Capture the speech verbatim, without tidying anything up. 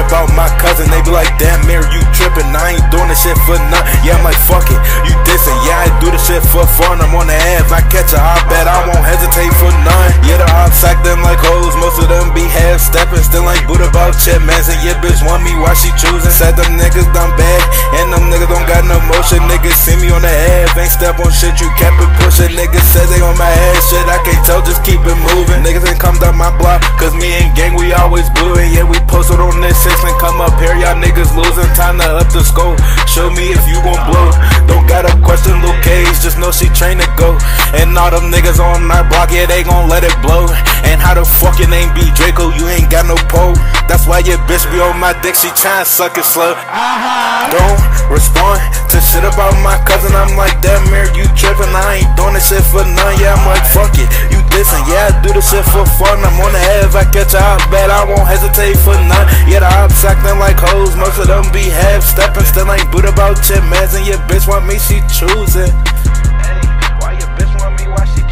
about my cousin, they be like, damn, Mier, you trippin', I ain't doing this shit for none. Yeah, I'm like, fuck it, you dissing. Yeah, I do this shit for fun, I'm on the Ave, I catch her, I bet I won't hesitate for none. Yeah, the ops act them like hoes, most of them be half-steppin', still ain't boot about chip, man. And yeah, bitch want me, why she choosing? Said them niggas done bad, and them niggas don't got no motion. Niggas see me on the Ave, ain't step on shit, you kept it pushin'. Niggas said they on my ass, shit, I can't tell, just keep it moving. Niggas ain't come down my block, cause me and gang, we always bluein'. Yeah, we posted on this six and come up here, y'all niggas losing. Time to up the scope, show me if you gon' blow. Don't gotta question Lil K's, just know she trained to go. And all them niggas on my block, yeah, they gon' let it blow. And how the fuck your name be Draco, you ain't got no pole. That's why your bitch be on my dick, she tryna suck it slow. Don't respond to shit about my cousin, I'm like, damn, Mier, you trippin', I ain't doing this shit for none. Yeah, I'm like, fuck it, you dissing. Yeah, I do this shit for fun, I'm on the Ave, I catch her out bad, I won't hesitate for none. Yeah, the ops acting like hoes, most of them be half-steppin', still ain't boot about chip, mans. And your bitch want me, she choosing. Hey, why your bitch want me, why she